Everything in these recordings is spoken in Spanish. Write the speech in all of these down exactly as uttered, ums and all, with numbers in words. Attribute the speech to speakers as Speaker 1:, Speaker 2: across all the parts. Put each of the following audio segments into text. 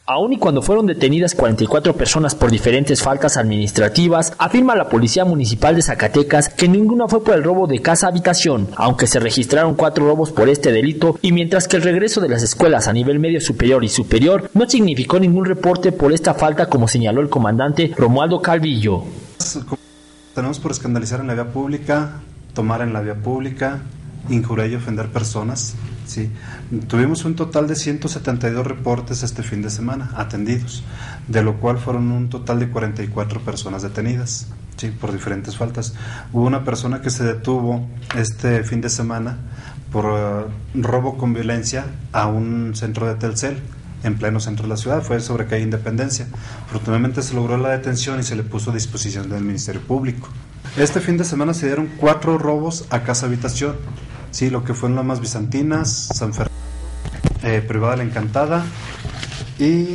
Speaker 1: Aun y cuando fueron detenidas cuarenta y cuatro personas por diferentes faltas administrativas, afirma la Policía Municipal de Zacatecas que ninguna fue por el robo de casa-habitación, aunque se registraron cuatro robos por este delito, y mientras que el regreso de las escuelas a nivel medio superior y superior no significó ningún reporte por esta falta, como señaló el comandante Romualdo Calvillo.
Speaker 2: Tenemos por escandalizar en la vía pública, tomar en la vía pública, injuriar y ofender personas. Sí, tuvimos un total de ciento setenta y dos reportes este fin de semana atendidos, de lo cual fueron un total de cuarenta y cuatro personas detenidas, sí, por diferentes faltas. Hubo una persona que se detuvo este fin de semana por uh, robo con violencia a un centro de Telcel en pleno centro de la ciudad, fue sobre calle Independencia. Afortunadamente se logró la detención y se le puso a disposición del Ministerio Público. Este fin de semana se dieron cuatro robos a casa habitación. Sí, lo que fue en Lomas Bizantinas, San Fernando, eh, Privada La Encantada y,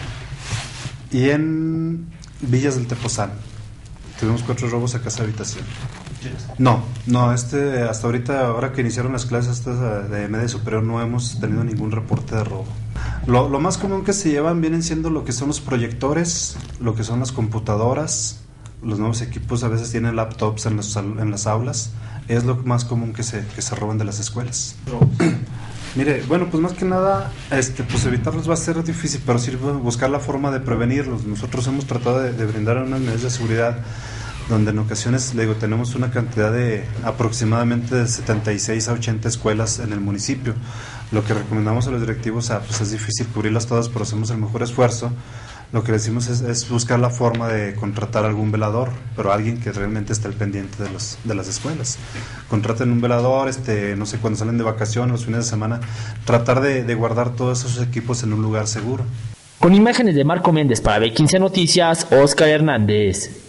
Speaker 2: y en Villas del Tepozán. Tuvimos cuatro robos a casa habitación. No, no, este, hasta ahorita, ahora que iniciaron las clases estas de media superior, no hemos tenido ningún reporte de robo. Lo, lo más común que se llevan vienen siendo lo que son los proyectores, lo que son las computadoras, los nuevos equipos, a veces tienen laptops en, los, en las aulas. Es lo más común que se, que se roban de las escuelas. Mire, bueno, pues más que nada, este, pues evitarlos va a ser difícil, pero sí buscar la forma de prevenirlos. Nosotros hemos tratado de, de brindar unas medidas de seguridad donde en ocasiones, le digo, tenemos una cantidad de aproximadamente de setenta y seis a ochenta escuelas en el municipio. Lo que recomendamos a los directivos, ah, pues es difícil cubrirlas todas, pero hacemos el mejor esfuerzo. Lo que decimos es, es buscar la forma de contratar algún velador, pero alguien que realmente esté al pendiente de los de las escuelas. Contraten un velador, este, no sé, cuando salen de vacaciones, los fines de semana, tratar de, de guardar todos esos equipos en un lugar seguro.
Speaker 1: Con imágenes de Marco Méndez para B quince Noticias, Óscar Hernández.